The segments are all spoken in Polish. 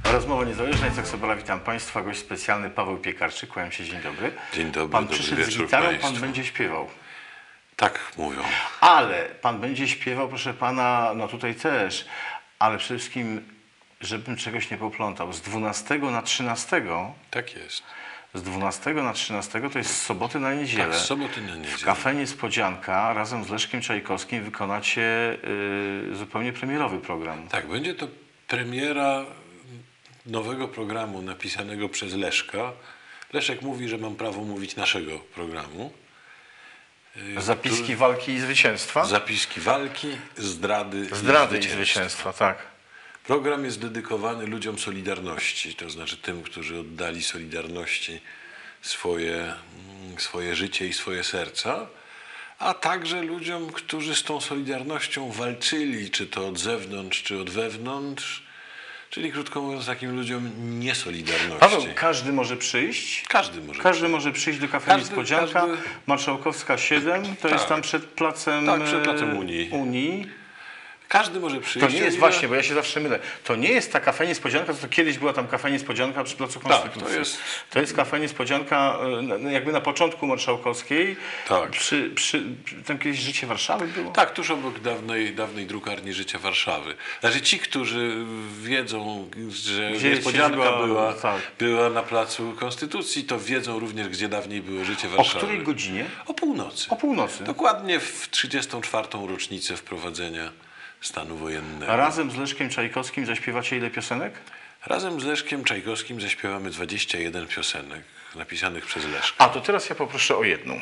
Rozmowa Niezależna, Jacek Sobola, witam Państwa. Gość specjalny Paweł Piekarczyk, kłaniam się, dzień dobry. Dzień dobry, Pan dobry przyszedł z wieczór gitarą, państwu. Pan będzie śpiewał. Tak mówią. Ale Pan będzie śpiewał, proszę Pana, no tutaj też, ale przede wszystkim, żebym czegoś nie poplątał, z 12 na 13, Tak jest. z 12 na 13 to jest z soboty na niedzielę. Tak, z soboty na W niedzielę. Cafe Niespodzianka razem z Leszkiem Czajkowskim wykonacie zupełnie premierowy program. Tak, będzie to premiera nowego programu napisanego przez Leszka. Leszek mówi, że mam prawo mówić naszego programu. Zapiski walki i zwycięstwa? Zapiski walki, zdrady I zwycięstwa, tak. Program jest dedykowany ludziom Solidarności, to znaczy tym, którzy oddali Solidarności swoje życie i swoje serca, a także ludziom, którzy z tą Solidarnością walczyli, czy to od zewnątrz, czy od wewnątrz, czyli krótko mówiąc takim ludziom niesolidarności. Paweł, każdy może przyjść? Każdy Może przyjść do Cafe Niespodzianka, Marszałkowska 7, to jest tam przed placem, przed placem Unii. Każdy może przyjść. To nie jest właśnie, bo ja się zawsze mylę. To nie jest ta Cafe Niespodzianka, to kiedyś była tam Cafe Niespodzianka przy Placu Konstytucji. Tak, to jest Cafe Niespodzianka jakby na początku Marszałkowskiej. Tak. Tam kiedyś Życie Warszawy było? Tak, tuż obok dawnej drukarni Życia Warszawy. Znaczy ci, którzy wiedzą, że niespodzianka była na Placu Konstytucji, to wiedzą również, gdzie dawniej było Życie Warszawy. O której godzinie? O północy. O północy. Dokładnie w 34. rocznicę wprowadzenia stanu wojennego. A razem z Leszkiem Czajkowskim zaśpiewacie ile piosenek? Razem z Leszkiem Czajkowskim zaśpiewamy 21 piosenek napisanych przez Leszka. A to teraz ja poproszę o jedną.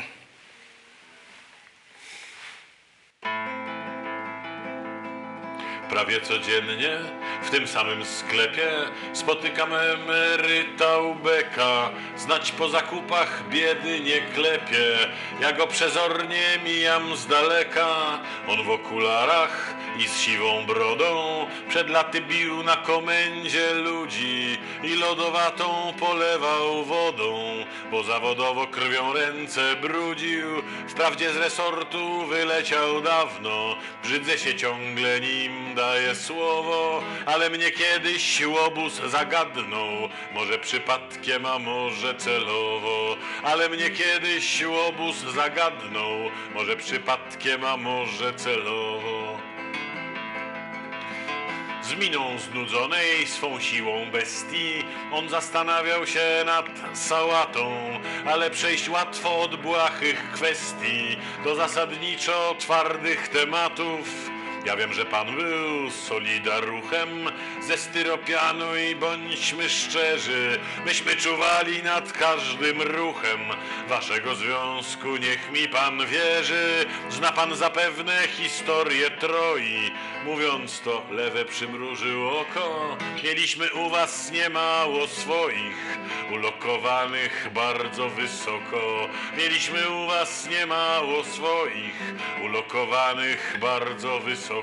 Prawie codziennie w tym samym sklepie spotykam emeryta Ubeka. Znać po zakupach biedy nie klepie, ja go przezornie mijam z daleka. On w okularach i z siwą brodą przed laty bił na komendzie ludzi i lodowatą polewał wodą, bo zawodowo krwią ręce brudził. Wprawdzie z resortu wyleciał dawno, brzydzę się ciągle nim, daję słowo, ale mnie kiedyś łobuz zagadnął, może przypadkiem, a może celowo, ale mnie kiedyś łobuz zagadnął, może przypadkiem, a może celowo. Z miną znudzonej swą siłą bestii on zastanawiał się nad sałatą, ale przejść łatwo od błahych kwestii do zasadniczo twardych tematów. Ja wiem, że pan był solidaruchem ze styropianu i bądźmy szczerzy, myśmy czuwali nad każdym ruchem waszego związku, niech mi pan wierzy. Zna pan zapewne historię Troi, mówiąc to lewe przymrużył oko. Mieliśmy u was niemało swoich, ulokowanych bardzo wysoko. Mieliśmy u was niemało swoich, ulokowanych bardzo wysoko.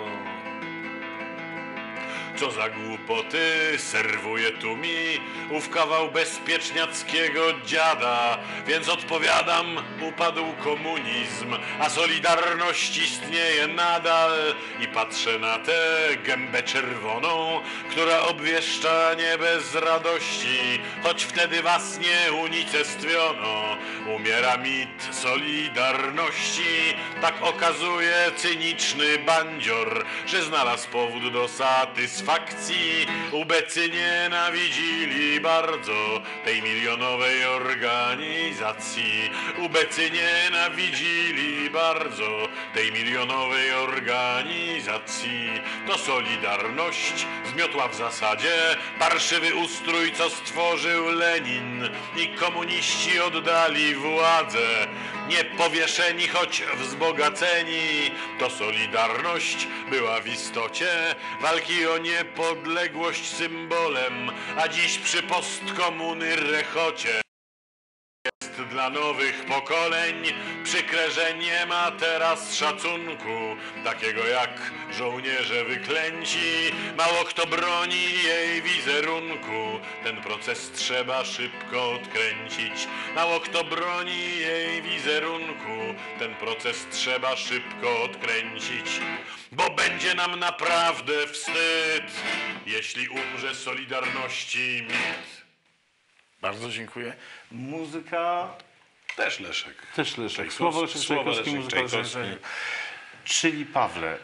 Co za głupoty serwuje tu mi ów kawał bezpieczniackiego dziada, więc odpowiadam, upadł komunizm, a Solidarność istnieje nadal i patrzę na tę gębę czerwoną, która obwieszcza nie bez radości, choć wtedy was nie unicestwiono. Umiera mit Solidarności, tak okazuje cyniczny bandzior, że znalazł powód do satysfakcji. Ubecy nienawidzili bardzo tej milionowej organizacji. Ubecy nienawidzili bardzo tej milionowej organizacji. To Solidarność zmiotła w zasadzie parszywy ustrój, co stworzył Lenin, i komuniści oddali władzę. Nie powieszeni, choć wzbogaceni, to Solidarność była w istocie walki o niepodległość symbolem, a dziś przy postkomuny rechocie jest dla nowych pokoleń przykre, że nie ma teraz szacunku takiego jak żołnierze wyklęci. Mało kto broni jej wizerunku, ten proces trzeba szybko odkręcić. Mało kto broni jej wizerunku, ten proces trzeba szybko odkręcić, bo będzie nam naprawdę wstyd, jeśli jeśli umrze z Solidarności mit. Bardzo dziękuję. Muzyka... Też Leszek. Też Leszek. Słowo Leszek Czajkowski, muzyka Leszek Czajkowski. Czyli Pawle,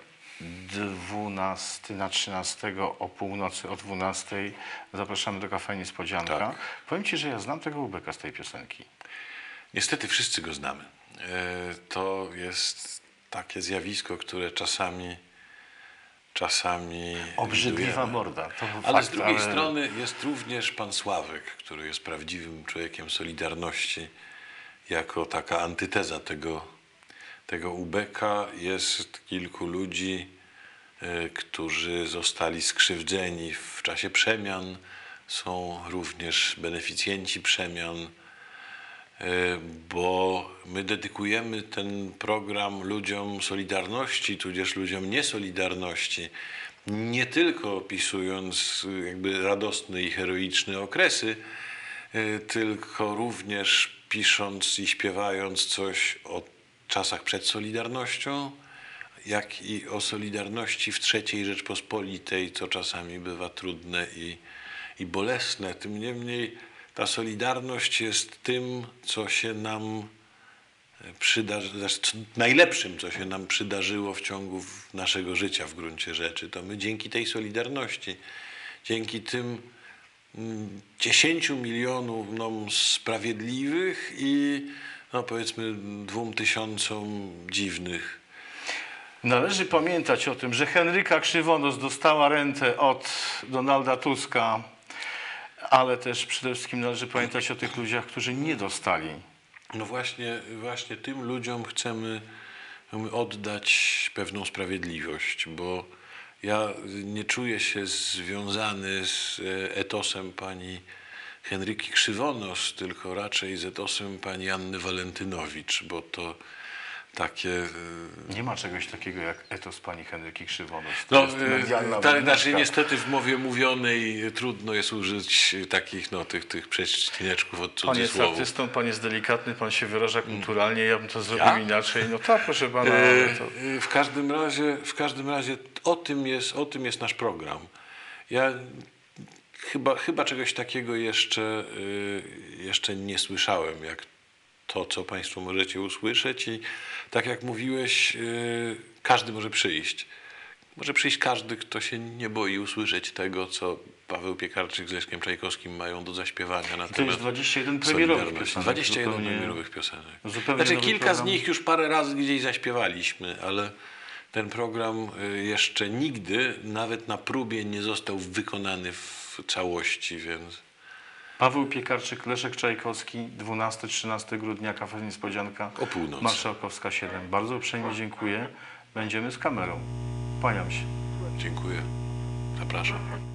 12 na 13 o północy, o 12 zapraszamy do Kafe Niespodzianka. Tak. Powiem Ci, że ja znam tego ubeka z tej piosenki. Niestety wszyscy go znamy. To jest takie zjawisko, które czasami Obrzydliwa widujemy. morda. To Ale fakt, z drugiej strony jest również pan Sławek, który jest prawdziwym człowiekiem Solidarności, jako taka antyteza tego ubeka. Jest kilku ludzi, którzy zostali skrzywdzeni w czasie przemian. Są również beneficjenci przemian, bo my dedykujemy ten program ludziom Solidarności, tudzież ludziom niesolidarności, nie tylko opisując jakby radosne i heroiczne okresy, tylko również pisząc i śpiewając coś o czasach przed Solidarnością, jak i o Solidarności w III Rzeczpospolitej, co czasami bywa trudne i bolesne. Tym niemniej ta Solidarność jest tym, co się nam najlepszym, co się nam przydarzyło w ciągu naszego życia w gruncie rzeczy. To my dzięki tej Solidarności, dzięki tym 10 milionom sprawiedliwych i no powiedzmy 2000 dziwnych. Należy pamiętać o tym, że Henryka Krzywonos dostała rentę od Donalda Tuska, ale też przede wszystkim należy pamiętać o tych ludziach, którzy nie dostali. No właśnie tym ludziom chcemy oddać pewną sprawiedliwość, bo ja nie czuję się związany z etosem pani Henryki Krzywonos, tylko raczej z etosem pani Anny Walentynowicz, bo to takie... Nie ma czegoś takiego jak etos pani Henryki Krzywonos. To No, jest medialna znaczy wymówka. niestety w mowie mówionej trudno jest użyć takich, tych przecineczków od Pan jest cudzysłowu. artystą, pan jest delikatny, pan się wyraża kulturalnie, ja bym to zrobił inaczej. No tak, proszę pana, ale to... W każdym razie o tym jest nasz program. Ja chyba czegoś takiego jeszcze nie słyszałem, jak to, co państwo możecie usłyszeć i tak jak mówiłeś, każdy może przyjść. Może przyjść każdy, kto się nie boi usłyszeć tego, co Paweł Piekarczyk z Leszkiem Czajkowskim mają do zaśpiewania na To temat jest 21 premierowych Solidarności. piosenek. 21 zupełnie- premierowych piosenek. zupełnie Znaczy nowy kilka program. z nich już parę razy gdzieś zaśpiewaliśmy, ale ten program jeszcze nigdy, nawet na próbie, nie został wykonany w całości, więc... Paweł Piekarczyk, Leszek Czajkowski, 12-13 grudnia, Kafe Niespodzianka. O północy. Marszałkowska 7. Bardzo uprzejmie dziękuję. Będziemy z kamerą. Kłaniam się. Dziękuję. Zapraszam.